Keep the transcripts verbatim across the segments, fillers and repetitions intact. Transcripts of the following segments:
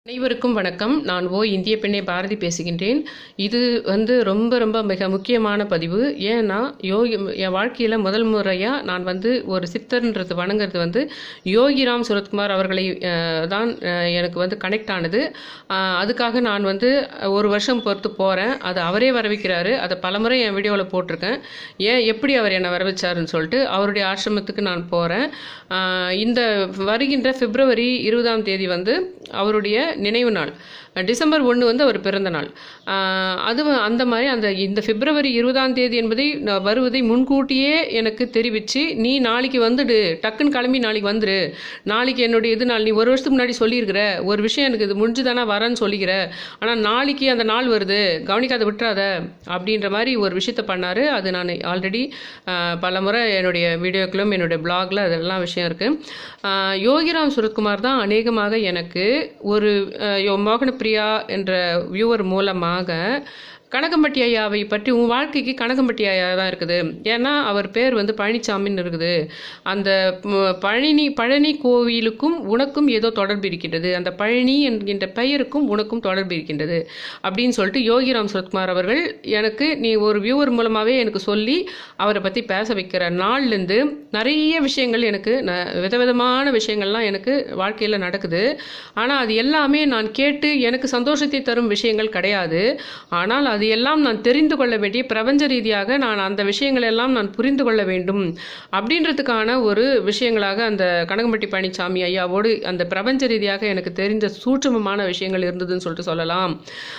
அனைவருக்கும் வணக்கம். நான் ஓ இந்திய பெண்ணை பாரதி பேசுகின்றேன். இது வந்து ரொம்ப ரொம்ப மிக முக்கியமான பதிவு. ஏன்னா யோகி என் வாழ்க்கையில் முதல் முறையாக நான் வந்து ஒரு சித்தர்ன்றது வணங்குறது வந்து யோகிராம் சுரத்குமார் அவர்களை தான் எனக்கு வந்து கனெக்ட் ஆனது. அதுக்காக நான் வந்து ஒரு வருஷம் பொறுத்து போகிறேன். அது அவரே வரவைக்கிறாரு. அதை பலமுறை என் வீடியோவில் போட்டிருக்கேன். ஏன் எப்படி அவர் என்னை வரவச்சாருன்னு சொல்லிட்டு அவருடைய ஆசிரமத்துக்கு நான் போகிறேன். இந்த வருகின்ற பிப்ரவரி இருபதாம் தேதி வந்து அவருடைய நினைவு நாள். டிசம்பர் ஒன்று வந்து அவர் பிறந்த நாள். அது அந்த மாதிரி அந்த இந்த பிப்ரவரி இருபதாம் தேதி என்பதை வருவதை முன்கூட்டியே எனக்கு தெரிவித்து, நீ நாளைக்கு வந்துடு, டக்குன்னு கிளம்பி நாளைக்கு வந்துடு, நாளைக்கு என்னுடைய இது நாள், நீ ஒரு வருஷத்துக்கு முன்னாடி சொல்லியிருக்கிற ஒரு விஷயம் எனக்கு இது முடிஞ்சு தானே வரேன்னு சொல்லிக்கிற, ஆனால் நாளைக்கு அந்த நாள் வருது, கவனிக்காத விட்டுறாத அப்படின்ற மாதிரி ஒரு விஷயத்த பண்ணார். அது நான் ஆல்ரெடி பல முறை என்னுடைய வீடியோக்களும் என்னுடைய பிளாகில் அதெல்லாம் விஷயம் இருக்குது. யோகிராம் சுரத்குமார் தான் அநேகமாக எனக்கு ஒரு மோகன பிரியா என்ற வியூவர் மூலமாக கனகம்பட்டி ஐயாவை பற்றி, உன் வாழ்க்கைக்கு கனகம்பட்டி ஐயா தான் இருக்குது, ஏன்னா அவர் பேர் வந்து பழனிசாமின்னு இருக்குது, அந்த பழனி பழனி கோவிலுக்கும் உனக்கும் ஏதோ தொடர்பு இருக்கின்றது, அந்த பழனி என்கின்ற பெயருக்கும் உனக்கும் தொடர்பு இருக்கின்றது அப்படின்னு சொல்லிட்டு யோகிராம் சுரத்குமார் அவர்கள் எனக்கு நீ ஒரு வியூவர் மூலமாகவே எனக்கு சொல்லி அவரை பற்றி பேச வைக்கிற நாள்லேருந்து நிறைய விஷயங்கள் எனக்கு விதவிதமான விஷயங்கள்லாம் எனக்கு வாழ்க்கையில் நடக்குது. ஆனால் அது எல்லாமே நான் கேட்டு எனக்கு சந்தோஷத்தை தரும் விஷயங்கள் கிடையாது. ஆனால் அது எல்லாம் நான் தெரிந்து கொள்ள வேண்டிய, பிரபஞ்ச ரீதியாக நான் அந்த விஷயங்கள் எல்லாம் நான் புரிந்து கொள்ள வேண்டும் அப்படின்றதுக்கான ஒரு விஷயங்களாக அந்த கனகம்பட்டி பழனிசாமி ஐயாவோடு அந்த பிரபஞ்ச ரீதியாக எனக்கு தெரிந்த சூட்சமமான விஷயங்கள் இருந்ததுன்னு சொல்லிட்டு சொல்லலாம்.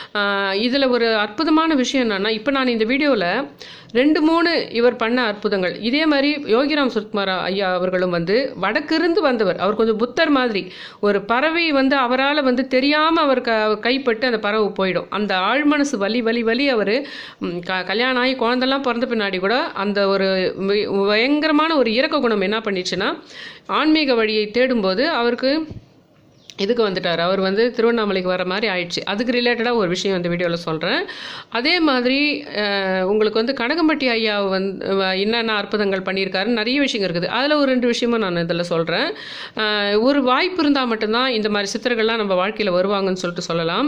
இதில் ஒரு அற்புதமான விஷயம் என்னன்னா, இப்போ நான் இந்த வீடியோவில் ரெண்டு மூணு இவர் பண்ண அற்புதங்கள், இதே மாதிரி யோகிராம் சுரத்குமார் ஐயா அவர்களும் வந்து வடக்கிருந்து வந்தவர். அவர் கொஞ்சம் புத்தர் மாதிரி. ஒரு பறவை வந்து அவரால் வந்து தெரியாமல் அவர் க கைப்பட்டு அந்த பறவை போயிடும். அந்த ஆழ்மனசு வலி வலி வலி அவர் க கல்யாணம் ஆகி குழந்தெல்லாம் பிறந்த பின்னாடி கூட அந்த ஒரு பயங்கரமான ஒரு இரக்க குணம் என்ன பண்ணிடுச்சுன்னா, ஆன்மீக வழியை தேடும்போது அவருக்கு இதுக்கு வந்துட்டார். அவர் வந்து திருவண்ணாமலைக்கு வர மாதிரி ஆயிடுச்சு. அதுக்கு ரிலேட்டடாக ஒரு விஷயம் இந்த வீடியோவில் சொல்கிறேன். அதே மாதிரி உங்களுக்கு வந்து கனகம்பட்டி ஐயா வந்து என்னென்ன அற்புதங்கள் பண்ணியிருக்காருன்னு நிறைய விஷயங்கள் இருக்குது. அதில் ஒரு ரெண்டு விஷயமும் நான் இதில் சொல்கிறேன். ஒரு வாய்ப்பு இருந்தால் மட்டும்தான் இந்த மாதிரி சித்தர்கள்லாம் நம்ம வாழ்க்கையில் வருவாங்கன்னு சொல்லிட்டு சொல்லலாம்.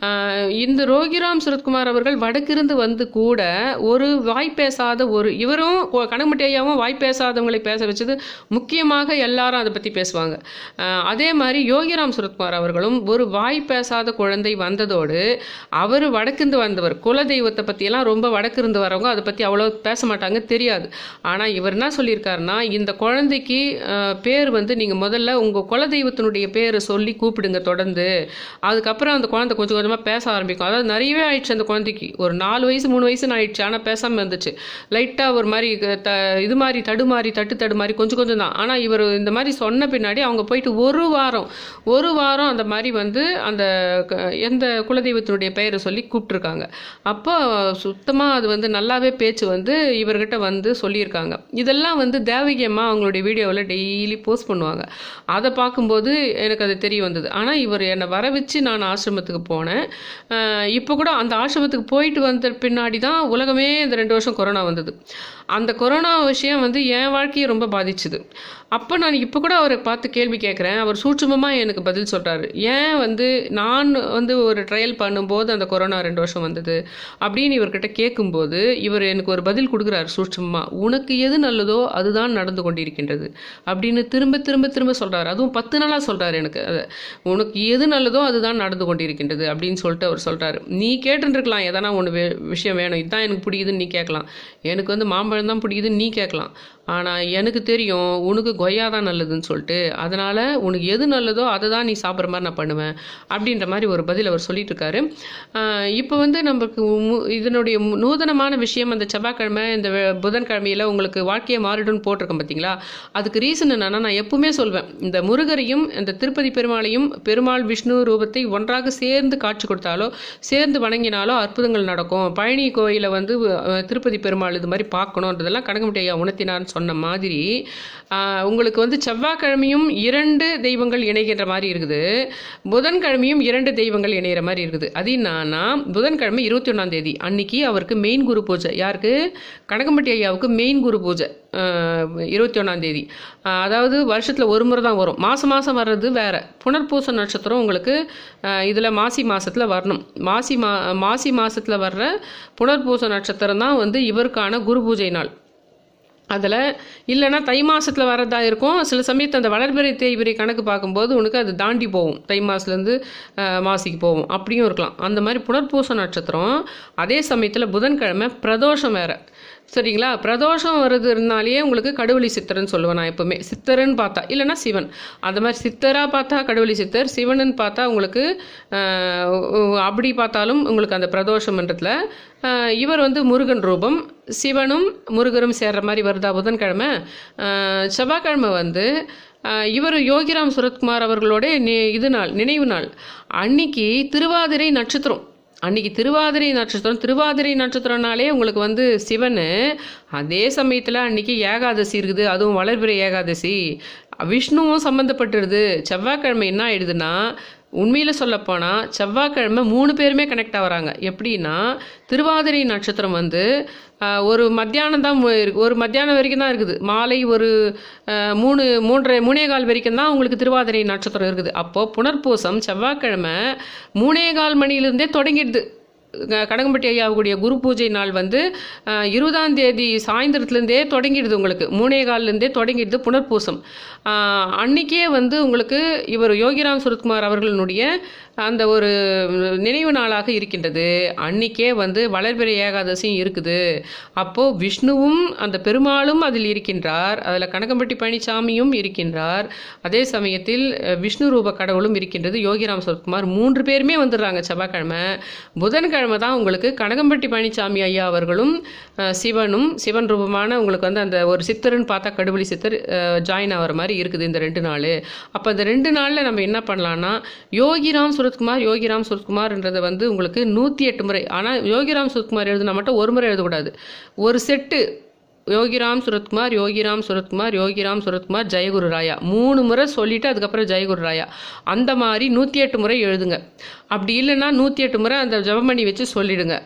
இந்த யோகிராம் சுரத்குமார் அவர்கள் வடக்கிருந்து வந்து கூட ஒரு வாய் பேசாத ஒரு இவரும் கனகம்பட்டி ஐயாவும் வாய் பேசாதவங்களை பேச வச்சது முக்கியமாக எல்லாரும் அதை பற்றி பேசுவாங்க. அதே மாதிரி யோகிராம் சுரத்குமார் அவர்களும் ஒரு வாய் பேசாத குழந்தை வந்ததோடு, அவர் வடக்கிருந்து வந்தவர், குல தெய்வத்தை பற்றியெல்லாம் ரொம்ப வடக்கிருந்து வரவங்க அதை பற்றி அவ்வளோ பேச மாட்டாங்க, தெரியாது. ஆனால் இவர் என்ன சொல்லியிருக்காருன்னா, இந்த குழந்தைக்கு பேர் வந்து நீங்கள் முதல்ல உங்கள் குல தெய்வத்தினுடைய பேரை சொல்லி கூப்பிடுங்க தொடர்ந்து, அதுக்கப்புறம் அந்த குழந்தை கொஞ்சம் கொஞ்சமாக பேச ஆரம்பிக்கும். அதாவது நிறையவே ஆயிடுச்சு அந்த குழந்தைக்கு, ஒரு நாலு வயசு மூணு வயசுன்னு ஆயிடுச்சு, ஆனால் பேசாமல் இருந்துச்சு. லைட்டாக ஒரு மாதிரி த இது மாதிரி தடுமாறி தட்டு தடு மாதிரி கொஞ்சம் கொஞ்சம் தான். ஆனால் இவர் இந்த மாதிரி சொன்ன பின்னாடி அவங்க போயிட்டு ஒரு வாரம் ஒரு வாரம் அந்த மாதிரி வந்து அந்த எந்த குலதெய்வத்தினுடைய பெயரை சொல்லி கூப்பிட்டுருக்காங்க. அப்போ சுத்தமாக அது வந்து நல்லாவே பேச்சு வந்து இவர்கிட்ட வந்து சொல்லியிருக்காங்க. இதெல்லாம் வந்து தேவகியம்மா அவங்களுடைய வீடியோவில் டெய்லி போஸ்ட் பண்ணுவாங்க. அதை பார்க்கும்போது எனக்கு அது தெரிய வந்தது. ஆனால் இவர் என்னை வர வச்சு நான் ஆசிரமத்துக்கு போனேன். இப்போ கூட அந்த ஆசிரமத்துக்கு போயிட்டு வந்த பின்னாடி தான் உலகமே இந்த ரெண்டு வருஷம் கொரோனா வந்தது. அந்த கொரோனா விஷயம் வந்து என் வாழ்க்கையை ரொம்ப பாதிச்சுது. அப்போ நான் இப்போ கூட அவரை பார்த்து கேள்வி கேட்குறேன். அவர் சூட்சமமாக எனக்கு பதில் சொல்கிறாரு. ஏன் வந்து நான் வந்து ஒரு ட்ரையல் பண்ணும்போது அந்த கொரோனா ரெண்டு வருஷம் வந்தது அப்படின்னு இவர்கிட்ட கேட்கும்போது இவர் எனக்கு ஒரு பதில் கொடுக்குறாரு சூட்சமமாக. உனக்கு எது நல்லதோ அதுதான் நடந்து கொண்டிருக்கின்றது அப்படின்னு திரும்ப திரும்ப திரும்ப சொல்கிறார். அதுவும் பத்து நாளாக சொல்கிறார் எனக்கு. அதை உனக்கு எது நல்லதோ அதுதான் நடந்து கொண்டிருக்கின்றது அப்படின்னு சொல்லிட்டு அவர் சொல்கிறாரு. நீ கேட்டுருக்கலாம், எதனா ஒன்று விஷயம் வேணும், இதுதான் எனக்கு பிடிக்குதுன்னு நீ கேட்கலாம், எனக்கு வந்து மாம்பழம் தான் பிடிக்குதுன்னு நீ கேட்கலாம், ஆனால் எனக்கு தெரியும் உனக்கு கொய்யா தான் நல்லதுன்னு சொல்லிட்டு, அதனால் உனக்கு எது நல்லதோ அதை தான் நீ சாப்பிட்ற மாதிரி நான் பண்ணுவேன் அப்படின்ற மாதிரி ஒரு பதில் அவர் சொல்லிட்டு இருக்காரு. இப்போ வந்து நமக்கு இதனுடைய நூதனமான விஷயம், அந்த செவ்வாய்க்கிழமை இந்த புதன்கிழமையில் உங்களுக்கு வாழ்க்கையை மாறிடும்னு போட்டிருக்கேன் பார்த்தீங்களா. அதுக்கு ரீசன் என்னன்னா, நான் எப்பவுமே சொல்வேன், இந்த முருகரையும் இந்த திருப்பதி பெருமாளையும் பெருமாள் விஷ்ணு ரூபத்தை ஒன்றாக சேர்ந்து காட்சி கொடுத்தாலோ சேர்ந்து வணங்கினாலோ அற்புதங்கள் நடக்கும். பழனி கோயிலை வந்து திருப்பதி பெருமாள் இது மாதிரி பார்க்கணுன்றதெல்லாம் கனகம்பட்டி ஐயா உணர்த்தினார்னு சொன்ன மாதிரி உங்களுக்கு வந்து செவ்வாய்க்கிழமையும் இரண்டு தெய்வங்கள் இணைகின்ற மாதிரி இருக்குது, புதன்கிழமையும் இரண்டு தெய்வங்கள் இணைகிற மாதிரி இருக்குது. அது என்னன்னா, புதன்கிழமை இருபத்தி ஒன்றாம் தேதி அன்னைக்கு அவருக்கு மெயின் குரு பூஜை. யாருக்கு? கனகம்பட்டி ஐயாவுக்கு மெயின் குரு பூஜை இருபத்தி ஒன்றாம் தேதி. அதாவது வருஷத்தில் ஒரு முறை தான் வரும். மாதம் மாதம் வர்றது வேறு. புனர்பூச நட்சத்திரம் உங்களுக்கு இதில் மாசி மாதத்தில் வரணும். மாசி மா மாசி மாதத்தில் வர்ற புனர்பூச நட்சத்திரம் தான் வந்து இவருக்கான குரு பூஜை நாள். அதில் இல்லைன்னா தை மாதத்தில் வரதா இருக்கும். சில சமயத்து அந்த வளர்பிறை தேய்பிறை கணக்கு பார்க்கும்போது உனக்கு அது தாண்டி போகும், தை மாதத்துலேருந்து மாசிக்கு போகும், அப்படியும் இருக்கலாம். அந்த மாதிரி புனர்பூச நட்சத்திரம். அதே சமயத்தில் புதன்கிழமை பிரதோஷம் வேறு, சரிங்களா? பிரதோஷம் வருதுனாலேயே உங்களுக்கு கடுவெளி சித்தர்ன்னு சொல்லுவேன் நான் எப்போவுமே. சித்தர்ன்னு பார்த்தா இல்லைன்னா சிவன், அந்த மாதிரி சித்தராக பார்த்தா கடுவெளி சித்தர், சிவனுன்னு பார்த்தா உங்களுக்கு அப்படி பார்த்தாலும் உங்களுக்கு அந்த பிரதோஷம்ன்றதுல இவர் வந்து முருகன் ரூபம், சிவனும் முருகரும் சேர்ற மாதிரி வருதா புதன்கிழமை. செவ்வாய்க்கிழமை வந்து இவர் யோகிராம் சுரத்குமார் அவர்களோட இது நாள், நினைவு நாள். அன்னைக்கு திருவாதிரை நட்சத்திரம். அன்றைக்கி திருவாதிரை நட்சத்திரம். திருவாதிரை நட்சத்திரம்னாலே உங்களுக்கு வந்து சிவன். அதே சமயத்தில் அன்றைக்கி ஏகாதசி இருக்குது, அதுவும் வளர்பிறை ஏகாதசி. விஷ்ணுவும் சம்மந்தப்பட்டுருது. செவ்வாய்க்கிழமை என்ன ஆயிடுதுன்னா, உண்மையில் சொல்லப்போனால் செவ்வாய்க்கிழமை மூணு பேருமே கனெக்ட் ஆகிறாங்க. எப்படின்னா, திருவாதிரை நட்சத்திரம் வந்து ஒரு மத்தியானம் தான், ஒரு மத்தியானம் வரைக்கும் தான் இருக்குது. மாலை ஒரு மூணு மூன்றரை மூணே கால் வரைக்கும் தான் உங்களுக்கு திருவாதிரை நட்சத்திரம் இருக்குது. அப்போது புனர்பூசம் செவ்வாய்க்கிழமை மூணே கால் மணிலேருந்தே தொடங்கிடுது. கனகம்பட்டி ஐயாவுடைய குரு பூஜை நாள் வந்து இருபதாம் தேதி சாயந்தரத்துலேருந்தே தொடங்கிடுது. உங்களுக்கு மூணே கால்லேருந்தே தொடங்கிடுது புனர்பூசம். அன்றைக்கே வந்து உங்களுக்கு இவர் யோகிராம் சுரத்குமார் அவர்களுடைய அந்த ஒரு நினைவு நாளாக இருக்கின்றது. அன்றைக்கே வந்து வளர்பிறை ஏகாதசியும் இருக்குது. அப்போது விஷ்ணுவும் அந்த பெருமாளும் அதில் இருக்கின்றார், அதில் கனகம்பட்டி பழனிசாமியும் இருக்கின்றார். அதே சமயத்தில் விஷ்ணு ரூப கடவுளும் இருக்கின்றது. யோகிராம் சுரத்குமார் மூன்று பேருமே வந்துடுறாங்க செவ்வாய்க்கிழமை. புதன்கிழமை தான் உங்களுக்கு கனகம்பட்டி பழனிசாமி ஐயா அவர்களும் சிவனும், சிவன் ரூபமான உங்களுக்கு வந்து அந்த ஒரு சித்தர்ன்னு பார்த்தா கடுவெளி சித்தர் ஜாயின் ஆகிற மாதிரி இருக்குது இந்த ரெண்டு நாள். அப்போ இந்த ரெண்டு நாளில் நம்ம என்ன பண்ணலான்னா, யோகிராம் சுரத்குமார் யோகிராம் சுரத்குமார்ன்றதை வந்து உங்களுக்கு நூற்றி எட்டு முறை, ஆனால் யோகிராம் சுரத்குமார் எழுதுனா மட்டும் ஒரு முறை எழுதக்கூடாது, ஒரு செட்டு யோகிராம் சுரத்குமார் யோகிராம் சுரத்குமார் யோகிராம் சுரத்குமார் ஜெயகுரு ராயா மூணு முறை சொல்லிவிட்டு அதுக்கப்புறம் ஜெயகுரு ராயா அந்த மாதிரி நூற்றி எட்டு முறை எழுதுங்க. அப்படி இல்லைன்னா நூற்றி எட்டு முறை அந்த ஜபமணி வச்சு சொல்லிவிடுங்க.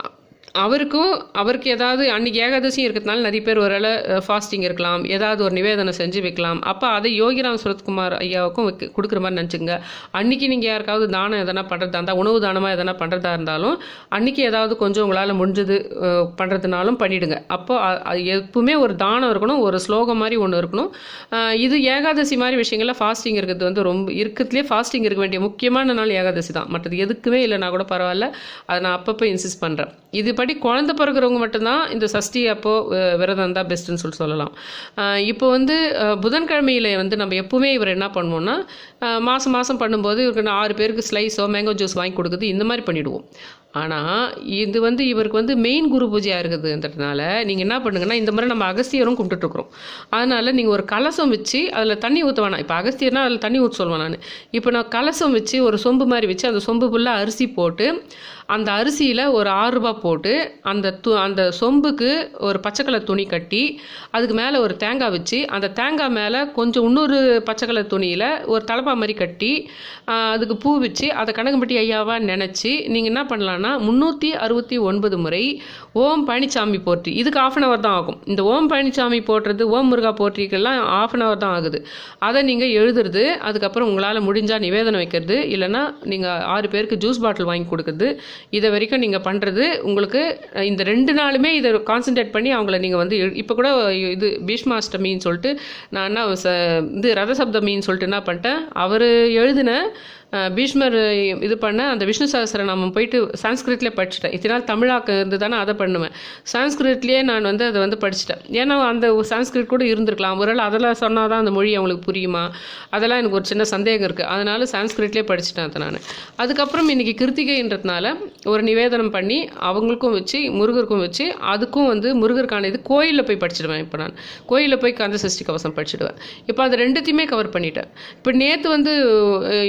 அவருக்கும் அவருக்கு ஏதாவது அன்றைக்கி ஏகாதசியும் இருக்கிறதுனால நிறைய பேர் ஒரு வேளை ஃபாஸ்டிங் இருக்கலாம், ஏதாவது ஒரு நிவேதனம் செஞ்சு வைக்கலாம். அப்போ அதை யோகிராம் சுரத்குமார் ஐயாவுக்கும் வைக்க கொடுக்குற மாதிரி நினச்சிங்க. அன்றைக்கி நீங்கள் யாருக்காவது தானம் எதனா பண்ணுறதா இருந்தால், உணவு தானமாக எதனா பண்ணுறதா இருந்தாலும் அன்றைக்கி ஏதாவது கொஞ்சம் உங்களால் முடிஞ்சது பண்ணுறதுனாலும் பண்ணிவிடுங்க. அப்போ எப்பவுமே ஒரு தானம் இருக்கணும், ஒரு ஸ்லோகம் மாதிரி ஒன்று இருக்கணும். இது ஏகாதசி மாதிரி விஷயங்கள்ல ஃபாஸ்டிங் இருக்கிறது வந்து ரொம்ப இருக்கிறதுலே ஃபாஸ்டிங் இருக்க வேண்டிய முக்கியமான நாள் ஏகாதசி தான். மற்றது எதுக்குமே இல்லைனா கூட பரவாயில்ல, அதை நான் அப்பப்போ இன்சிஸ்ட் பண்ணுறேன். இதுபடி குழந்தை பிறகுறவங்க மட்டும்தான் இந்த சஷ்டி அப்போ விரதம் தான் பெஸ்ட்டுன்னு சொல்லி சொல்லலாம். இப்போ வந்து புதன்கிழமையில வந்து நம்ம எப்பவுமே இவர் என்ன பண்ணுவோம்னா, மாதம் மாதம் பண்ணும்போது இவருக்கு ஆறு பேருக்கு ஸ்லைஸோ மேங்கோ ஜூஸ் வாங்கி கொடுக்குது, இந்த மாதிரி பண்ணிவிடுவோம். ஆனால் இது வந்து இவருக்கு வந்து மெயின் குரு பூஜையாக இருக்குதுன்றதுனால நீங்கள் என்ன பண்ணுங்கன்னா, இந்த மாதிரி நம்ம அகஸ்தியரும் கும்பிட்டுட்ருக்குறோம். அதனால் நீங்கள் ஒரு கலசம் வச்சு அதில் தண்ணி ஊற்ற வேணாம். இப்போ அகஸ்தியர்னா அதில் தண்ணி ஊற்ற சொல்லுவேன் நான். இப்போ நான் கலசம் வச்சு ஒரு சொம்பு மாதிரி வச்சு அந்த சொம்பு ஃபுல்லாக அரிசி போட்டு, அந்த அரிசியில் ஒரு ஆறு ரூபா போட்டு, அந்த து அந்த சொம்புக்கு ஒரு பச்சை கலர் துணி கட்டி, அதுக்கு மேலே ஒரு தேங்காய் வச்சு, அந்த தேங்காய் மேலே கொஞ்சம் இன்னொரு பச்சை கலர் துணியில் ஒரு தலப்பா மாதிரி கட்டி, அதுக்கு பூ வச்சு அதை கனகம்பட்டி ஐயாவாக நினச்சி நீங்கள் என்ன பண்ணலான்னா, முந்நூற்றி அறுபத்தி ஒன்பது முறை ஓம் பழனிசாமி போற்றி, இதுக்கு ஆஃப் அன் ஹவர் தான் ஆகும். இந்த ஓம் பழனிசாமி போட்டுறது, ஓம் முருகா போற்றிக்கெல்லாம் ஆஃப் அன் ஹவர் தான் ஆகுது. அதை நீங்கள் எழுதுறது, அதுக்கப்புறம் உங்களால் முடிஞ்சால் நிவேதனம் வைக்கிறது, இல்லைன்னா நீங்கள் ஆறு பேருக்கு ஜூஸ் பாட்டில் வாங்கி கொடுக்குறது, இதை வரைக்கும் நீங்கள் பண்ணுறது உங்களுக்கு இந்த ரெண்டு நாளுமே இதை கான்சன்ட்ரேட் பண்ணி அவங்கள நீங்கள் வந்து இப்போ கூட இது பீஷ்மாஷ்டமின்னு சொல்லிட்டு நான் என்ன இது ரதசப்தமின்னு சொல்லிட்டு என்ன பண்ணிட்டேன், அவர் எழுதின பீஷ்மர் இது பண்ண அந்த விஷ்ணு சகஸ்ரநாமம் போயிட்டு சான்ஸ்கிரிட்லேயே படிச்சுட்டேன். இத்தனை நாள் தமிழாக்க இருந்து தானே அதை பண்ணுவேன். சான்ஸ்கிரிட்லேயே நான் வந்து அதை வந்து படிச்சுட்டேன். ஏன்னா அந்த சான்ஸ்கிரிட் கூட இருந்திருக்கலாம், ஒருவேளை அதெல்லாம் சொன்னால் தான் அந்த மொழி அவங்களுக்கு புரியுமா, அதெல்லாம் எனக்கு ஒரு சின்ன சந்தேகம் இருக்குது. அதனால சான்ஸ்கிரிட்லேயே படிச்சுட்டேன் அதை நான். அதுக்கப்புறம் இன்றைக்கி கிருத்திகைன்றதுனால ஒரு நிவேதனம் பண்ணி அவங்களுக்கும் வச்சு முருகருக்கும் வச்சு, அதுக்கும் வந்து முருகருக்கான இது கோயிலில் போய் படிச்சுடுவேன். இப்போ நான் கோயிலில் போய் கந்த சஷ்டி கவசம் படிச்சுடுவேன். இப்போ அது ரெண்டுத்தையுமே கவர் பண்ணிட்டேன். இப்போ நேற்று வந்து இவரையும்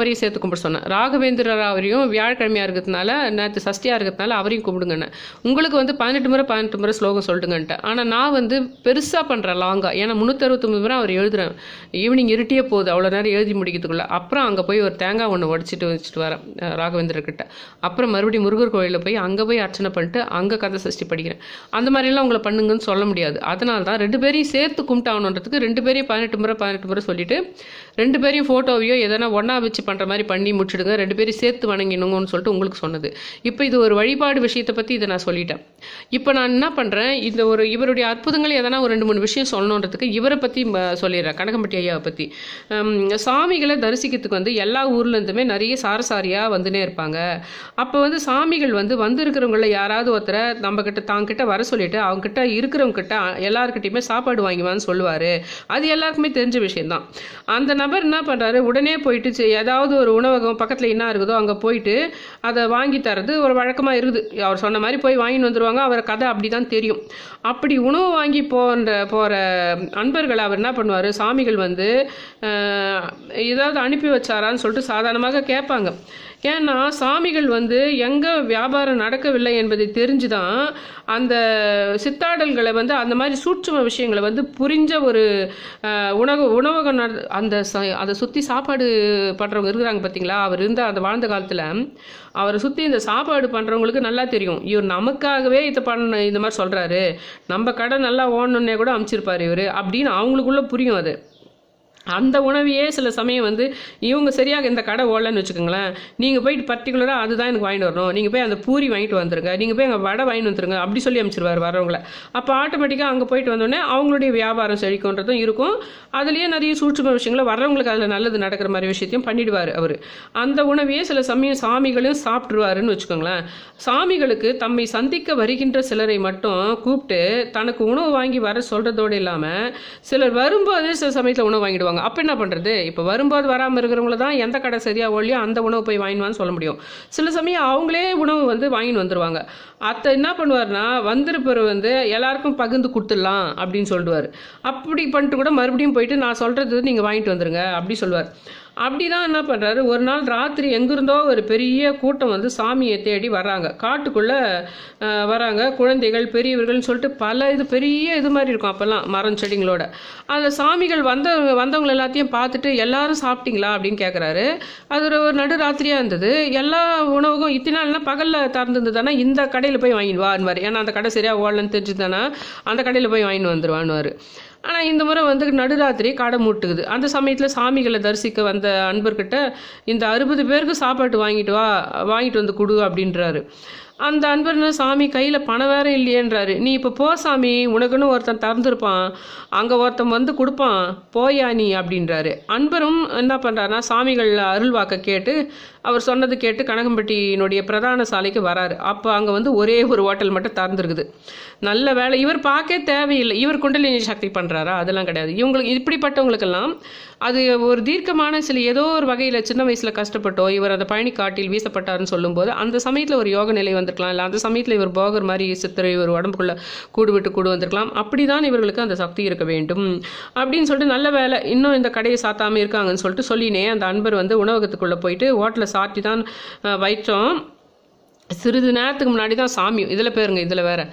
அவரையும் சேர்த்து கும்பிட சொன்னேன். ராகவேந்திர ராவரையும் வியாழக்கிழமையாக இருக்கிறதுனால நேற்று சஷ்டியாக இருக்கிறதுனால அவரையும் கும்பிடுங்கண்ணே. உங்களுக்கு வந்து பதினெட்டு முறை பதினெட்டு முறை ஸ்லோகம் சொல்லிட்டுங்கன்ட்டேன். ஆனால் நான் வந்து பெருசாக பண்ணுறேன் லாங்காக. ஏன்னா முந்நூற்றி அறுபத்தொம்பது முறை அவர் எழுதுறேன். ஈவினிங் இருட்டியே போகுது அவ்வளோ நேரம் எழுதி முடிக்கிறதுக்குள்ள. அப்புறம் அங்கே போய் ஒரு தேங்காய் ஒன்று உடச்சிட்டு வச்சுட்டு வரேன் ராகவேந்திரர்கிட்ட. அப்புறம் மறுபடியும் முருகர் கோயிலில் போய் அங்கே போய் அர்ச்சனை பண்ணிட்டு அங்கே கதை சஷ்டி படிக்கிறேன். அந்த மாதிரிலாம் உங்களை பண்ணுங்கன்னு சொல்ல முடியாது. அதனால தான் ரெண்டு பேரையும் சேர்த்து கும்பிட்டாகணுன்றதுக்கு ரெண்டு பேரையும் பதினெட்டு முறை பதினெட்டு முறை சொல்லிட்டு ரெண்டு பேரையும் ஃபோட்டோவையோ எதனா ஒன்றா வச்சு பண்ணுற மாதிரி பண்ணி முடிச்சுடுங்க, ரெண்டு பேரும் சேர்த்து வணங்கினுங்கன்னு சொல்லிட்டு உங்களுக்கு சொன்னது. இப்போ இது ஒரு வழிபாடு விஷயத்தை பற்றி இதை நான் சொல்லிட்டேன். இப்போ நான் என்ன பண்ணுறேன், இந்த ஒரு இவருடைய அற்புதங்கள் எதனா ஒரு ரெண்டு மூணு விஷயம் சொல்லணுன்றதுக்கு இவரை பற்றி சொல்லிடுறேன். கனகம்பட்டி ஐயாவை பற்றி. சாமிகளை தரிசிக்கிறதுக்கு வந்து எல்லா ஊர்லேருந்துமே நிறைய சாரசாரியாக வந்துனே இருப்பாங்க. அப்போ வந்து சாமிகள் வந்து வந்திருக்கிறவங்கள யாராவது ஒருத்தரை நம்ம கிட்ட தாங்கிட்ட வர சொல்லிட்டு அவங்ககிட்ட இருக்கிறவங்க கிட்ட எல்லாருக்கிட்டையுமே சாப்பாடு வாங்கிவான்னு சொல்லுவார். அது எல்லாருக்குமே தெரிஞ்ச விஷயம்தான். அந்த நபர் என்ன பண்ணுறாரு, உடனே போயிட்டு ஏதாவது ஒரு உணவகம் பக்கத்தில் என்ன இருக்குதோ அங்கே போயிட்டு அதை வாங்கி தரது ஒரு வழக்கமாக இருக்குது. அவர் சொன்ன மாதிரி போய் வாங்கிட்டு வந்துடுவாங்க. அவர் கதை அப்படி தான் தெரியும். அப்படி உணவு வாங்கி போன்ற போகிற அன்பர்களை அவர் என்ன பண்ணுவார், சாமிகள் வந்து ஏதாவது அனுப்பி வச்சாரான்னு சொல்லிட்டு சாதாரணமாக கேட்பாங்க. ஏன்னா சாமிகள் வந்து எங்கே வியாபாரம் நடக்கவில்லை என்பதை தெரிஞ்சு தான் அந்த சித்தாடல்களை வந்து அந்த மாதிரி சூட்சும விஷயங்களை வந்து புரிஞ்ச ஒரு உணவு உணவகம் அந்த அதை சுற்றி சாப்பாடு பண்ணுறவங்க இருக்கிறாங்க பார்த்தீங்களா. அவர் இருந்த அந்த வாழ்ந்த காலத்தில் அவரை சுற்றி இந்த சாப்பாடு பண்ணுறவங்களுக்கு நல்லா தெரியும், இவர் நமக்காகவே இதை பண்ண இந்த மாதிரி சொல்கிறாரு, நம்ம கடை நல்லா ஓடணுன்னே கூட அமைச்சிருப்பார் இவர் அப்படின்னு அவங்களுக்குள்ள புரியும். அது அந்த உணவையே சில சமயம் வந்து இவங்க சரியாக இந்த கடை ஓடலன்னு வச்சுக்கோங்களேன், நீங்கள் போயிட்டு பர்டிகுலராக அதுதான் எனக்கு வாங்கிட்டு வரணும், நீங்கள் போய் அந்த பூரி வாங்கிட்டு வந்துருங்க, நீங்கள் போய் அங்கே வடை வாங்கிட்டு வந்துருங்க அப்படி சொல்லி அமைச்சிருவார் வரவங்களை. அப்போ ஆட்டோமேட்டிக்காக அங்கே போயிட்டு வந்தோடனே அவங்களுடைய வியாபாரம் செழிக்கும்ன்றதும் இருக்கும். அதுலேயே நிறைய சூட்சும விஷயங்களை வர்றவங்களுக்கு அதில் நல்லது நடக்கிற மாதிரி விஷயத்தையும் பண்ணிடுவார் அவர். அந்த உணவையே சில சமயம் சாமிகளும் சாப்பிட்ருவாருன்னு வச்சுக்கோங்களேன். சாமிகளுக்கு தம்மை சந்திக்க வருகின்ற சிலரை மட்டும் கூப்பிட்டு தனக்கு உணவு வாங்கி வர சொல்கிறதோடு இல்லாமல் சிலர் வரும்போது சில சமயத்தில் உணவு வாங்கிடுவாங்க. அப்போ என்ன பண்ணுறது, இப்போ வரும்போது வராமல் இருக்கிறவங்கள தான் எந்த கடை சரியாக ஓடலையோ அந்த உணவு போய் வாங்கிடுவான்னு சொல்ல முடியும். சில சமயம் அவங்களே உணவு வந்து வாங்கிட்டு வந்துடுவாங்க. அத்தை என்ன பண்ணுவார்னா, வந்திருப்பவர் வந்து எல்லாருக்கும் பகிர்ந்து கொடுத்துடலாம் அப்படின்னு சொல்லிடுவார். அப்படி பண்ணிட்டு கூட மறுபடியும் போயிட்டு நான் சொல்கிறது நீங்கள் வாங்கிட்டு வந்துடுங்க அப்படி சொல்லுவார். அப்படி தான் என்ன பண்ணுறாரு, ஒரு நாள் ராத்திரி எங்கிருந்தோ ஒரு பெரிய கூட்டம் வந்து சாமியை தேடி வர்றாங்க. காட்டுக்குள்ளே வராங்க, குழந்தைகள் பெரியவர்கள்னு சொல்லிட்டு பல இது பெரிய இது மாதிரி இருக்கும் அப்போல்லாம் மரம் செடிங்களோட. அந்த சாமிகள் வந்த வந்தவங்க எல்லாத்தையும் பார்த்துட்டு எல்லாரும் சாப்பிட்டீங்களா அப்படின்னு கேட்குறாரு. அது ஒரு நடு ராத்திரியாக இருந்தது. எல்லா உணவுக்கும் இத்தனை நாள்னா பகலில் திறந்துருந்து தானே இந்த கடையில் போய் வாங்கிட்டு வான்வார். ஏன்னா அந்த கடை சரியாக ஓடலன்னு தெரிஞ்சு தானே அந்த கடையில் போய் வாங்கிட்டு வந்துடுவான்வார். ஆனால் இந்த முறை வந்து நடுராத்திரி கடை மூட்டுக்குது. அந்த சமயத்தில் சாமிகளை தரிசிக்க வந்த அன்பர்கிட்ட இந்த அறுபது பேருக்கு சாப்பாட்டு வாங்கிட்டு வா வாங்கிட்டு வந்து கொடு அப்படின்றாரு. அந்த அன்பர்னு சாமி கையில் பணம் வேற இல்லையேன்றாரு. நீ இப்போ போ சாமி, உனக்குன்னு ஒருத்தன் திறந்துருப்பான், அங்கே ஒருத்தன் வந்து கொடுப்பான், போயா நீ அப்படின்றாரு. அன்பரும் என்ன பண்ணுறாருனா சாமிகள் அருள் வாக்க கேட்டு அவர் சொன்னது கேட்டு கனகம்பட்டியினுடைய பிரதான சாலைக்கு வராரு. அப்போ அங்கே வந்து ஒரே ஒரு ஹோட்டல் மட்டும் திறந்துருக்குது. நல்ல வேலை, இவர் பார்க்க தேவையில்லை. இவர் குண்டலினி சக்தி பண்ணுறாரா, அதெல்லாம் கிடையாது. இவங்களுக்கு இப்படிப்பட்டவங்களுக்கெல்லாம் அது ஒரு தீர்க்கமான சில ஏதோ ஒரு வகையில் சின்ன வயசில் கஷ்டப்பட்டோ இவர் அந்த பழனி காட்டில் வீசப்பட்டாருன்னு சொல்லும்போது அந்த சமயத்தில் ஒரு யோக நிலை வந்திருக்கலாம், இல்லை அந்த சமயத்தில் இவர் போகர் மாதிரி சித்திரை இவர் உடம்புக்குள்ளே கூடு விட்டு கூடு வந்திருக்கலாம். அப்படி தான் இவர்களுக்கு அந்த சக்தி இருக்க வேண்டும் அப்படின்னு சொல்லிட்டு நல்ல வேலை இன்னும் இந்த கடையை சாத்தாமல் இருக்காங்கன்னு சொல்லிட்டு சொல்லினே அந்த அன்பர் வந்து உணவகத்துக்குள்ளே போயிட்டு ஹோட்டலை சாட்டி தான் வைத்தோம். சிறிது நேரத்துக்கு முன்னாடி தான் சாமி இதில் பேருங்க, இதில் வேறு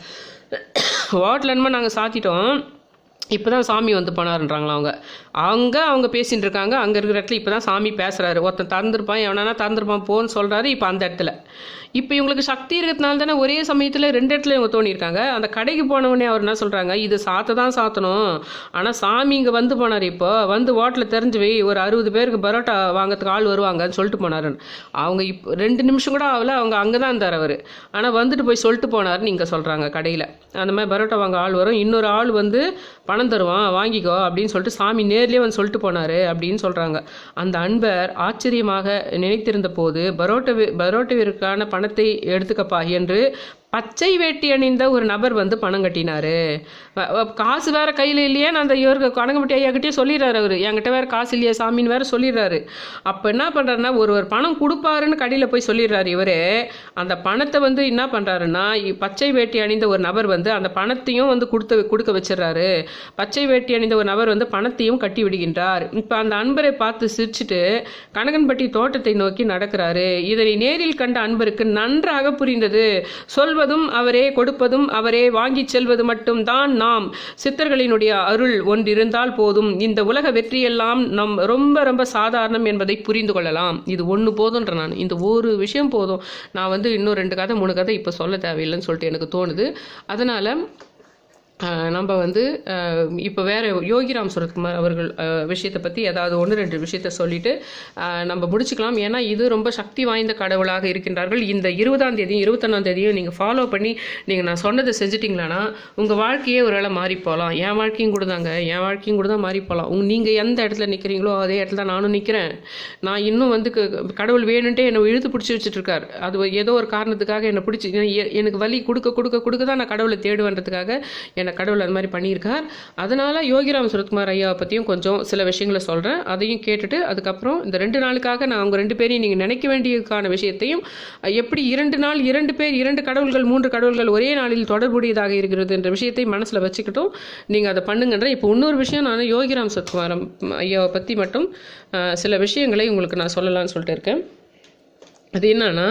ஹோட்டல் என்னமோ நாங்கள் சாத்திட்டோம், இப்போ தான் சாமி வந்து போனாருன்றாங்களா அவங்க. அங்கே அவங்க பேசிகிட்டு இருக்காங்க. அங்கே இருக்கிற இடத்துல இப்போ தான் சாமி பேசுகிறாரு. ஒருத்தன் திறந்துருப்பான், எவனா திறந்துருப்பான் போன்னு சொல்கிறாரு. இப்போ அந்த இடத்துல இப்போ இவங்களுக்கு சக்தி இருக்கிறதுனால தானே ஒரே சமயத்தில் ரெண்டு இடத்துல இவங்க தோணியிருக்காங்க. அந்த கடைக்கு போனவொடனே அவர் என்ன சொல்கிறாங்க, இது சாத்த தான் சாத்தணும், ஆனால் சாமி இங்கே வந்து போனார். இப்போ வந்து ஹோட்டலில் தெரிஞ்சு வை ஒரு அறுபது பேருக்கு பரோட்டா வாங்கிறதுக்கு ஆள் வருவாங்கன்னு சொல்லிட்டு போனாருன்னு. அவங்க இப்போ ரெண்டு நிமிஷம் கூட ஆகல, அவங்க அங்கே தான் இருந்தார் அவர். ஆனால் வந்துட்டு போய் சொல்லிட்டு போனார்னு இங்கே சொல்கிறாங்க. கடையில் அந்த மாதிரி பரோட்டா வாங்க ஆள் வரும், இன்னொரு ஆள் வந்து பணம் தருவான் வாங்கிக்கோ அப்படின்னு சொல்லிட்டு சாமி நேர்லேயே வந்து சொல்லிட்டு போனார் அப்படின்னு சொல்கிறாங்க. அந்த அன்பர் ஆச்சரியமாக நினைத்திருந்த போது பரோட்டா பரோட்டாவிற்கான பணத்தை எடுத்துக்கப்பா என்று பச்சை வேட்டி அணிந்த ஒரு நபர் வந்து பணம் கட்டினாரு. காசு வேற கையில் இல்லையே, நான் அந்த இவருக்கு கனகம்பட்டி ஐயாக்கிட்டே சொல்லிடுறாரு. அவர் என்கிட்ட வேற காசு இல்லையா சாமின்னு வேற சொல்லிடுறாரு. அப்போ என்ன பண்ணுறாருன்னா, ஒருவர் பணம் கொடுப்பாருன்னு கடையில் போய் சொல்லிடுறாரு. இவர் அந்த பணத்தை வந்து என்ன பண்ணுறாருன்னா, பச்சை வேட்டி அணிந்த ஒரு நபர் வந்து அந்த பணத்தையும் வந்து கொடுத்து கொடுக்க வச்சிடறாரு. பச்சை வேட்டி அணிந்த ஒரு நபர் வந்து பணத்தையும் கட்டி விடுகின்றார். இப்போ அந்த அன்பரை பார்த்து சிரிச்சுட்டு கனகன்பட்டி தோட்டத்தை நோக்கி நடக்கிறாரு. இதனை நேரில் கண்ட அன்பருக்கு நன்றாக புரிந்தது. சொல்வதும் அவரே, கொடுப்பதும் அவரே, வாங்கி செல்வது மட்டும் தான் நாம். சித்தர்களினுடைய அருள் ஒன்றிருந்தால் போதும், இந்த உலக வெற்றியெல்லாம் நம் ரொம்ப ரொம்ப சாதாரணம் என்பதை புரிந்து கொள்ளலாம். இது ஒன்று போதுன்ற, நான் இந்த ஒரு விஷயம் போதும். நான் வந்து இன்னும் ரெண்டு கதை மூணு கதை இப்போ சொல்ல தேவையில்லைன்னு சொல்லிட்டு எனக்கு தோணுது. அதனால் நம்ம வந்து இப்போ வேறு யோகிராம் சுரத்குமார் அவர்கள் விஷயத்தை பற்றி ஏதாவது ஒன்று ரெண்டு விஷயத்த சொல்லிட்டு நம்ம முடிச்சுக்கலாம். ஏன்னா இது ரொம்ப சக்தி வாய்ந்த கடவுளாக இருக்கின்றார்கள். இந்த இருபதாம் தேதியும் இருபத்தொன்னாம் தேதியும் நீங்கள் ஃபாலோ பண்ணி நீங்கள் நான் சொன்னதை செஞ்சிட்டிங்களான்னா உங்கள் வாழ்க்கையே ஒரு வேளை மாறி போகலாம். என் வாழ்க்கையும் கூட தாங்க, என் வாழ்க்கையும் கூட தான் மாறி போகலாம். உங்க நீங்கள் எந்த இடத்துல நிற்கிறீங்களோ அதே இடத்துல தான் நானும் நிற்கிறேன். நான் இன்னும் வந்து கடவுள் வேணுன்ட்டே என்னை இழுத்து பிடிச்சி வச்சுட்ருக்கார். அது ஏதோ ஒரு காரணத்துக்காக என்னை பிடிச்சி எனக்கு வலி கொடுக்க கொடுக்க கொடுக்க தான் நான் கடவுளை தேடுவேன்றதுக்காக கடவுள் அது மாதிரி பண்ணியிருக்கார். அதனால யோகிராம் சுரத்குமார் ஐயாவை பற்றியும் கொஞ்சம் சில விஷயங்களை சொல்கிறேன். அதையும் கேட்டுட்டு அதுக்கப்புறம் இந்த ரெண்டு நாளுக்காக நான் அவங்க ரெண்டு பேரையும் நீங்கள் நினைக்க வேண்டியதுக்கான விஷயத்தையும், எப்படி இரண்டு நாள் இரண்டு பேர் இரண்டு கடவுள்கள் மூன்று கடவுள்கள் ஒரே நாளில் தொடர்புடையதாக இருக்கிறது என்ற விஷயத்தை மனசில் வச்சுக்கிட்டும் நீங்கள் அதை பண்ணுங்கன்ற. இப்போ இன்னொரு விஷயம், நான் யோகிராம் சுரத்குமார் ஐயாவை பற்றி மட்டும் சில விஷயங்களை உங்களுக்கு நான் சொல்லலாம்னு சொல்லிட்டு இருக்கேன். அது என்னன்னா,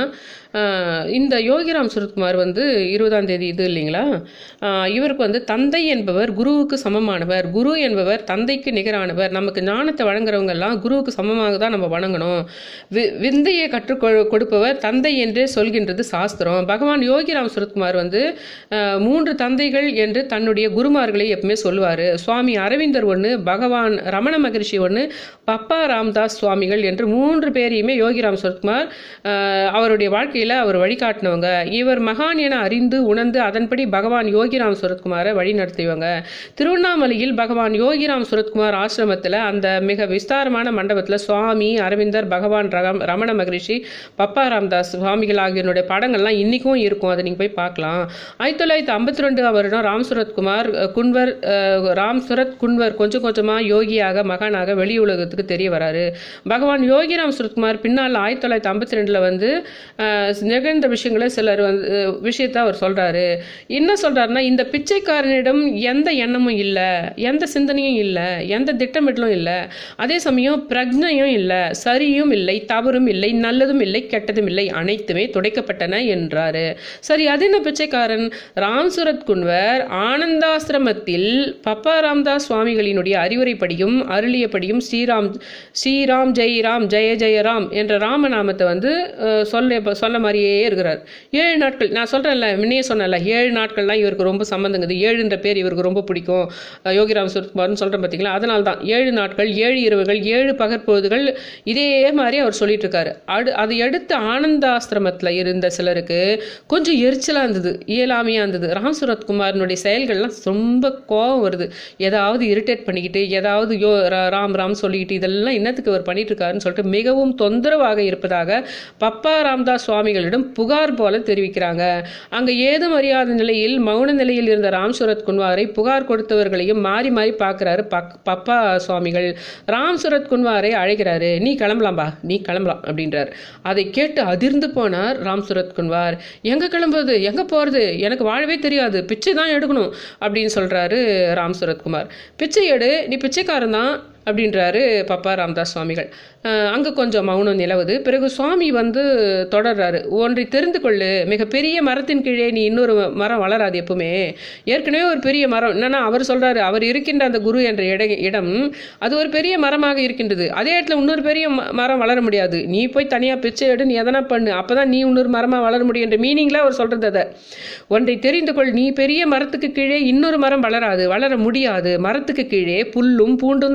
இந்த யோகிராம் சுரத்குமார் வந்து இருபதாம் தேதி இது இல்லைங்களா, இவருக்கு வந்து தந்தை என்பவர் குருவுக்கு சமமானவர், குரு என்பவர் தந்தைக்கு நிகரானவர். நமக்கு ஞானத்தை வழங்குறவங்க எல்லாம் குருவுக்கு சமமாக தான் நம்ம வணங்கணும். வி விந்தையை கற்றுக் கொடுப்பவர் தந்தை என்றே சொல்கின்றது சாஸ்திரம். பகவான் யோகிராம் சுரத்குமார் வந்து மூன்று தந்தைகள் என்று தன்னுடைய குருமார்களை எப்பவுமே சொல்லுவார். சுவாமி அரவிந்தர் ஒன்று, பகவான் ரமண மகரிஷி ஒன்று, பப்பா ராம்தாஸ் சுவாமிகள் என்று மூன்று பேரையுமே யோகிராம் சுரத்குமார் அவருடைய வாழ்க்கையில் அவர் வழிகாட்டினவங்க. இவர் மகான் என அறிந்து உணர்ந்து அதன்படி பகவான் யோகிராம் சுரத்குமாரை வழி நடத்தியவங்க. திருவண்ணாமலையில் பகவான் யோகிராம் சுரத்குமார் ஆசிரமத்தில் அந்த மிக விஸ்தாரமான மண்டபத்தில் சுவாமி அரவிந்தர், பகவான் ரமண மகரிஷி, பப்பா ராம்தாஸ் சுவாமிகள் ஆகியோருடைய படங்கள்லாம் இன்னைக்கும் இருக்கும். அதை நீங்கள் போய் பார்க்கலாம். ஆயிரத்தி தொள்ளாயிரத்தி ஐம்பத்தி ரெண்டு வருடம் ராம் சுரத்குமார் குன்வர் ராம் சுரத் குன்வர் கொஞ்சம் கொஞ்சமாக யோகியாக மகானாக வெளி உலகத்துக்கு தெரிய வராரு. பகவான் யோகிராம் சுரத்குமார் பின்னால் ஆயிரத்தி தொள்ளாயிரத்தி ஐம்பத்தி ரெண்டில் வந்து நிகழ்ந்த விஷயங்களை சிலர் வந்து விஷயத்தை அவர் சொல்கிறாரு. என்ன சொல்கிறாருன்னா, இந்த பிச்சைக்காரனிடம் எந்த எண்ணமும் இல்லை, எந்த சிந்தனையும் இல்லை, எந்த திட்டமிடலும் இல்லை, அதே சமயம் பிரஜையும் இல்லை, சரியும் இல்லை, தவறும் இல்லை, நல்லதும் இல்லை, கெட்டதும் இல்லை, அனைத்துமே துடைக்கப்பட்டன என்றாரு. சரி, அது என்ன பிச்சைக்காரன்? ராம் சுரத் குன்வர் ஆனந்தாசிரமத்தில் பப்பா ராம்தாஸ் சுவாமிகளினுடைய அறிவுரைப்படியும் அருளியபடியும் ஸ்ரீராம் ஸ்ரீராம் ஜெய்ராம் ஜெய ஜெயராம் என்ற ராமநாமத்தை வந்து சொல்ல சொல்ல மாதிரியே இருக்கிறார். ஏழு நாட்கள் நான் சொல்கிறேன்ல, முன்னே சொன்னேன்ல, ஏழு நாட்கள்லாம் இவருக்கு ரொம்ப சம்பந்தங்குது. ஏழுன்ற பேர் இவருக்கு ரொம்ப பிடிக்கும், யோகிராம் சுரத்குமார்னு சொல்கிறேன் பார்த்தீங்களா. அதனால தான் ஏழு நாட்கள், ஏழு இரவுகள், ஏழு பகற்பொழுதுகள் இதே மாதிரி அவர் சொல்லிட்டு இருக்காரு. அடு அதை அடுத்து ஆனந்தாசிரமத்தில் இருந்த சிலருக்கு கொஞ்சம் எரிச்சலாக இருந்தது, இயலாமையாக இருந்தது. ராம் சுரத்குமாரனுடைய செயல்கள்லாம் ரொம்ப கோபம் வருது. ஏதாவது இரிட்டேட் பண்ணிக்கிட்டு, ஏதாவது யோ ராம் ராம் சொல்லிக்கிட்டு, இதெல்லாம் என்னத்துக்கு அவர் பண்ணிட்டு இருக்காருன்னு சொல்லிட்டு மிகவும் தொந்தரவாக இருப்பதாக பப்பா ராம்தாஸ் சுவாமிகளிடம் புகார் போல தெரிவிக்கிறாங்க. அங்க ஏதும் அறியாத நிலையில் மௌன நிலையில் இருந்த ராம் சுரத் குன்வாரை புகார் கொடுத்தவர்களையும் மாறி மாறி பார்க்கிறாரு பப்பா சுவாமிகள். ராம் சுரத் குன்வாரை அழைக்கிறாரு. நீ கிளம்பலாம்பா, நீ கிளம்பலாம் அப்படின்றார். அதை கேட்டு அதிர்ந்து போனார் ராம் சுரத் குன்வார். எங்க கிளம்புறது, எங்க போறது, எனக்கு வாழவே தெரியாது, பிச்சை தான் எடுக்கணும் அப்படின்னு சொல்றாரு ராம் சுரத்குமார். பிச்சை எடு, நீ பிச்சைக்காரன் தான் அப்படின்றாரு பப்பா ராம்தாஸ் சுவாமிகள். அங்கே கொஞ்சம் மௌனம் நிலவுது. பிறகு சுவாமி வந்து தொடர்றாரு. ஒன்றை தெரிந்து கொள்ளு, மிகப்பெரிய மரத்தின் கீழே நீ இன்னொரு மரம் வளராது எப்பவுமே. ஏற்கனவே ஒரு பெரிய மரம், என்னன்னா அவர் சொல்றாரு, அவர் இருக்கின்ற அந்த குரு என்ற இட இடம் அது ஒரு பெரிய மரமாக இருக்கின்றது. அதே இடத்துல இன்னொரு பெரிய மரம் வளர முடியாது. நீ போய் தனியாக பிச்சை எடு, நீ எதனா பண்ணு, அப்போதான் நீ இன்னொரு மரமாக வளர முடியும் என்ற மீனிங்ல அவர் சொல்றது. அதை ஒன்றை தெரிந்து கொள், நீ பெரிய மரத்துக்கு கீழே இன்னொரு மரம் வளராது, வளர முடியாது. மரத்துக்கு கீழே புல்லும் பூண்டும் தான் வளரும்.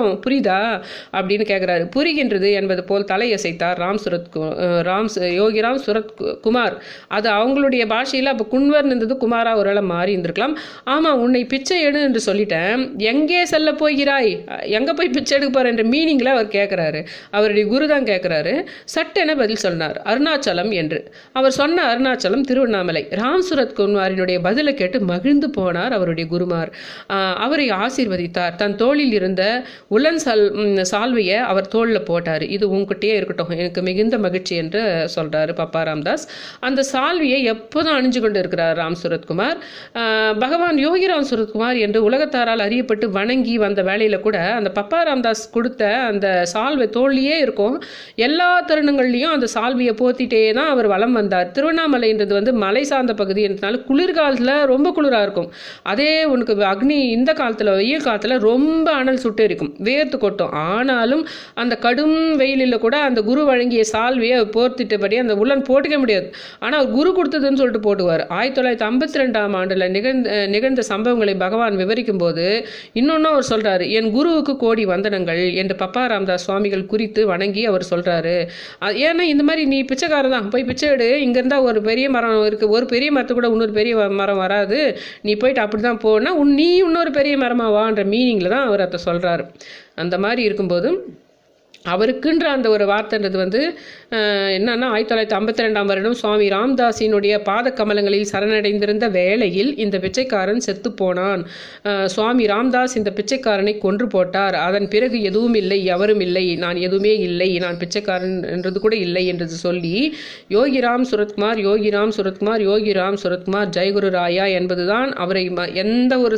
அர்த்தம் புரியுதா அப்படின்னு கேட்குறாரு. புரிகின்றது என்பது போல் தலையசைத்தார் ராம் சுரத் ராம் யோகிராம் சுரத் குமார். அது அவங்களுடைய பாஷையில் அப்போ குன்வர் இருந்தது குமாரா ஒரு வேளை மாறி இருந்திருக்கலாம். ஆமாம், உன்னை பிச்சை எடு என்று சொல்லிட்டேன், எங்கே செல்ல போகிறாய், எங்கே போய் பிச்சை எடுக்க போகிற என்ற மீனிங்கில் அவர் கேட்குறாரு. அவருடைய குரு தான் கேட்குறாரு. சட்டென பதில் சொன்னார், அருணாச்சலம் என்று. அவர் சொன்ன அருணாச்சலம் திருவண்ணாமலை. ராம் சுரத் குமாரினுடைய பதிலை கேட்டு மகிழ்ந்து போனார் அவருடைய குருமார். அவரை ஆசீர்வதித்தார். தன் தோளில் இருந்த உலன் சால் சால்வையை அவர் தோளில் போட்டார். இது உங்ககிட்டயே இருக்கட்டும், எனக்கு மிகுந்த மகிழ்ச்சி என்று சொல்றாரு பப்பா ராம்தாஸ். அந்த சால்வியை எப்போதும் அணிஞ்சு கொண்டு இருக்கிறார் ராம் சுரத்குமார். பகவான் யோகி ராம் சுரத்குமார் என்று உலகத்தாரால் அறியப்பட்டு வணங்கி வந்த வேளையில கூட அந்த பப்பா ராம்தாஸ் கொடுத்த அந்த சால்வை தோல்லையே இருக்கும். எல்லா தருணங்கள்லையும் அந்த சால்வியை போத்திட்டே தான் அவர் வலம் வந்தார். திருவண்ணாமலைன்றது வந்து மலை சார்ந்த பகுதி என்றதுனால குளிர்காலத்தில் ரொம்ப குளிராக இருக்கும். அதே உனக்கு அக்னி இந்த காலத்தில் வெயில் காலத்தில் ரொம்ப அனல் சுட்டு இருக்கும், வேர்த்து கொட்டும். ஆனாலும் அந்த கடும் வெயிலில் கூட அந்த குரு வழங்கிய சால்வியை போர்த்திட்டபடி அந்த உள்ளன் போட்டுக்க முடியாது. ஆனால் அவர் குரு கொடுத்ததுன்னு சொல்லிட்டு போட்டுவார். ஆயிரத்தி தொள்ளாயிரத்தி ஐம்பத்தி ரெண்டாம் ஆண்டில் நிகழ்ந்த நிகழ்ந்த சம்பவங்களை பகவான் விவரிக்கும் போது இன்னொன்னு அவர் சொல்றாரு, என் குருவுக்கு கோடி வந்தனங்கள் என்று பப்பா ராம்தாஸ் சுவாமிகள் குறித்து வணங்கி அவர் சொல்றாரு. ஏன்னா இந்த மாதிரி நீ பிச்சைக்காரன் தான், போய் பிச்சை எடு, இங்க இருந்தா ஒரு பெரிய மரம் இருக்கு, ஒரு பெரிய மரத்து கூட இன்னொரு பெரிய மரம் வராது, நீ போயிட்டு அப்படிதான் போனா உன் நீ இன்னொரு பெரிய மரமா வான்ற மீனிங்ல தான் அவர் அதை சொல்றாரு. அந்த மாதிரி இருக்கும்போது அவருக்குன்ற அந்த ஒரு வார்த்தைன்றது வந்து என்னன்னா, ஆயிரத்தி தொள்ளாயிரத்தி ஐம்பத்தி ரெண்டாம் வருடம் சுவாமி ராம்தாஸினுடைய பாத கமலங்களில் சரணடைந்திருந்த வேளையில் இந்த பிச்சைக்காரன் செத்து போனான். சுவாமி ராம்தாஸ் இந்த பிச்சைக்காரனை கொன்று போட்டார். அதன் பிறகு எதுவும் இல்லை, எவரும் இல்லை, நான் எதுவுமே இல்லை, நான் பிச்சைக்காரன் என்றது கூட இல்லை என்று சொல்லி யோகிராம் சுரத்குமார் யோகிராம் சுரத்குமார் யோகிராம் சுரத்குமார் ஜெயகுரு ராயா என்பதுதான் அவரை எந்த ஒரு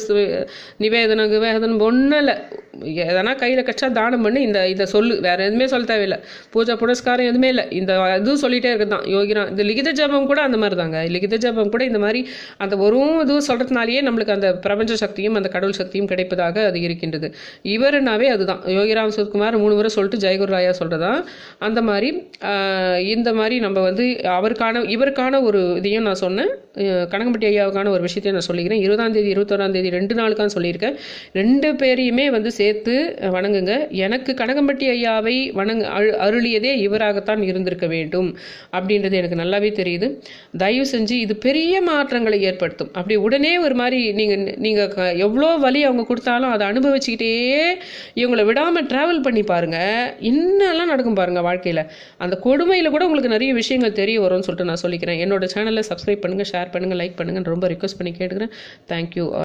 நிவேதன நிவேதனம் ஒன்றும் இல்லை, எதனா கையில் கச்சா தானம் பண்ணி இந்த இதை சொல்லு, வேற எதுவுமே சொல்ல தேவையில்லை, பூஜை புனஸ்காரம் எதுவுமே இல்லை, இந்த இதுவும் சொல்லிட்டே இருக்குதான் யோகிராம். இந்த லிகித ஜபம் கூட அந்த மாதிரி தாங்க, லிகித ஜபம் கூட இந்த மாதிரி அந்த ஒரு இதுவும் சொல்றதுனாலேயே நம்மளுக்கு அந்த பிரபஞ்ச சக்தியும் அந்த கடவுள் சக்தியும் கிடைப்பதாக அது இருக்கின்றது. இவருனாவே அதுதான் யோகிராம் சுரத்குமார் மூணு முறை சொல்லிட்டு ஜெயகுரு ராயா சொல்றதான். அந்த மாதிரி இந்த மாதிரி நம்ம வந்து அவருக்கான இவருக்கான ஒரு இதையும் நான் சொன்னேன், கனகம்பட்டி ஐயாவுக்கான ஒரு விஷயத்தையும் நான் சொல்லிக்கிறேன். இருபதாம் தேதி இருபத்தோராம் தேதி ரெண்டு நாளுக்கான சொல்லியிருக்கேன். ரெண்டு பேரையுமே வந்து சேர்த்து வணங்குங்க. எனக்கு கனகம்பட்டி ஐயாவை வணங்க அருளியதே இவராகத்தான் இருந்திருக்க வேண்டும் அப்படின்றது எனக்கு நல்லாவே தெரியுது. தயவு செஞ்சு இது பெரிய மாற்றங்களை ஏற்படுத்தும். அப்படி உடனே ஒரு மாதிரி நீங்க நீங்க எவ்வளோ வலி அவங்க கொடுத்தாலும் அதை அனுபவிச்சுக்கிட்டே இவங்களை விடாம டிராவல் பண்ணி பாருங்க, இன்னெல்லாம் நடக்கும் பாருங்க வாழ்க்கையில. அந்த கொடுமையில கூட உங்களுக்கு நிறைய விஷயங்கள் தெரிய வரும்னு சொல்லிட்டு நான் சொல்லிக்கிறேன். என்னோட சேனலை சப்ஸ்கிரைப் பண்ணுங்க, ஷேர் பண்ணுங்க, லைக் பண்ணுங்க, ரொம்ப ரிக்வெஸ்ட் பண்ணி கேட்டுக்கிறேன். தேங்க்யூ.